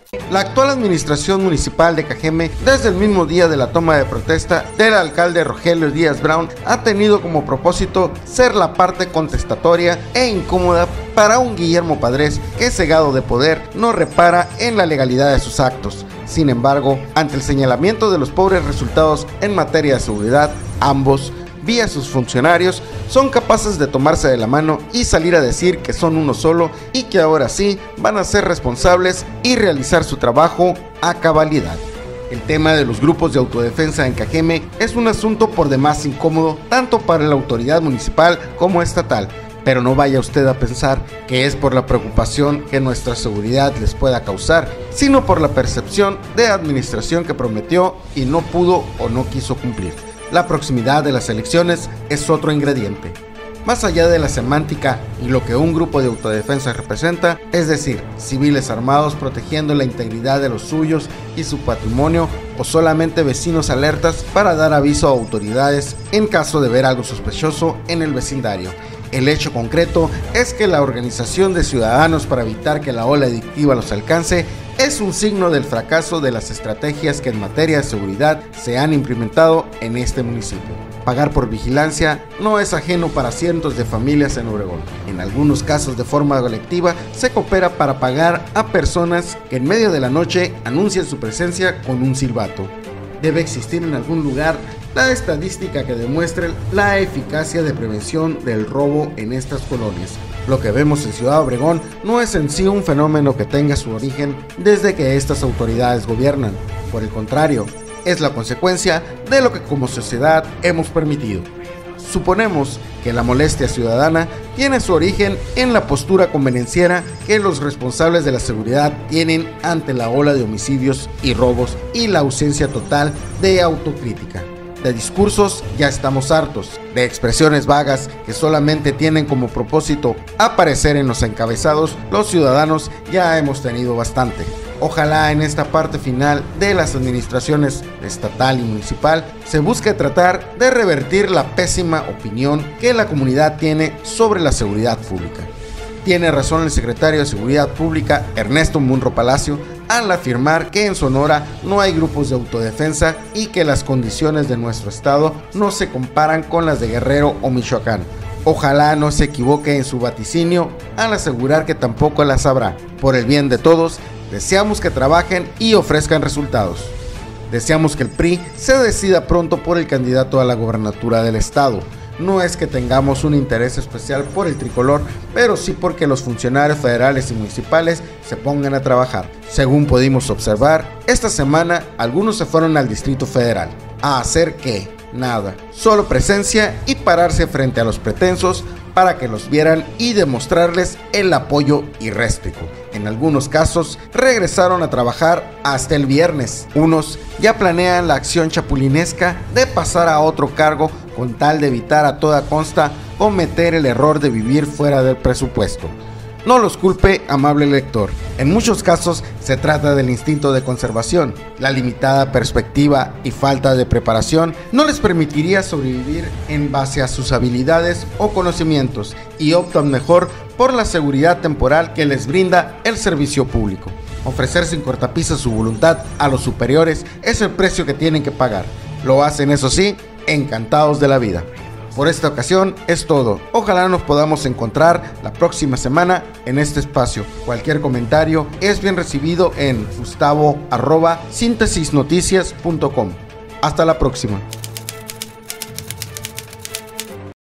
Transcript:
La actual administración municipal de Cajeme, desde el mismo día de la toma de protesta del alcalde Rogelio Díaz Brown, ha tenido como propósito ser la parte contestatoria e incómoda para un Guillermo Padres que, cegado de poder, no repara en la legalidad de sus actos. Sin embargo, ante el señalamiento de los pobres resultados en materia de seguridad, ambos, vía sus funcionarios, son capaces de tomarse de la mano y salir a decir que son uno solo y que ahora sí van a ser responsables y realizar su trabajo a cabalidad. El tema de los grupos de autodefensa en Cajeme es un asunto por demás incómodo tanto para la autoridad municipal como estatal, pero no vaya usted a pensar que es por la preocupación que nuestra seguridad les pueda causar, sino por la percepción de administración que prometió y no pudo o no quiso cumplir. La proximidad de las elecciones es otro ingrediente. Más allá de la semántica y lo que un grupo de autodefensa representa, es decir, civiles armados protegiendo la integridad de los suyos y su patrimonio, o solamente vecinos alertas para dar aviso a autoridades en caso de ver algo sospechoso en el vecindario. El hecho concreto es que la organización de ciudadanos para evitar que la ola delictiva los alcance es un signo del fracaso de las estrategias que en materia de seguridad se han implementado en este municipio. Pagar por vigilancia no es ajeno para cientos de familias en Obregón. En algunos casos de forma colectiva se coopera para pagar a personas que en medio de la noche anuncian su presencia con un silbato. Debe existir en algún lugar la estadística que demuestre la eficacia de prevención del robo en estas colonias. Lo que vemos en Ciudad Obregón no es en sí un fenómeno que tenga su origen desde que estas autoridades gobiernan. Por el contrario, es la consecuencia de lo que como sociedad hemos permitido. Suponemos que la molestia ciudadana tiene su origen en la postura convenenciera que los responsables de la seguridad tienen ante la ola de homicidios y robos y la ausencia total de autocrítica. De discursos ya estamos hartos, de expresiones vagas que solamente tienen como propósito aparecer en los encabezados, los ciudadanos ya hemos tenido bastante. Ojalá en esta parte final de las administraciones estatal y municipal se busque tratar de revertir la pésima opinión que la comunidad tiene sobre la seguridad pública. Tiene razón el secretario de Seguridad Pública, Ernesto Munro Palacio, al afirmar que en Sonora no hay grupos de autodefensa y que las condiciones de nuestro estado no se comparan con las de Guerrero o Michoacán. Ojalá no se equivoque en su vaticinio al asegurar que tampoco las habrá. Por el bien de todos, deseamos que trabajen y ofrezcan resultados. Deseamos que el PRI se decida pronto por el candidato a la gobernatura del estado. No es que tengamos un interés especial por el tricolor, pero sí porque los funcionarios federales y municipales se pongan a trabajar. Según pudimos observar, esta semana algunos se fueron al Distrito Federal. ¿A hacer qué? Nada. Solo presencia y pararse frente a los pretensos para que los vieran y demostrarles el apoyo irréstrico. En algunos casos regresaron a trabajar hasta el viernes. Unos ya planean la acción chapulinesca de pasar a otro cargo con tal de evitar a toda costa cometer el error de vivir fuera del presupuesto. No los culpe, amable lector. En muchos casos se trata del instinto de conservación. La limitada perspectiva y falta de preparación no les permitiría sobrevivir en base a sus habilidades o conocimientos y optan mejor por la seguridad temporal que les brinda el servicio público. Ofrecer sin cortapisas su voluntad a los superiores es el precio que tienen que pagar. Lo hacen, eso sí, encantados de la vida. Por esta ocasión es todo. Ojalá nos podamos encontrar la próxima semana en este espacio. Cualquier comentario es bien recibido en gustavo@sintesisnoticias.com. Hasta la próxima.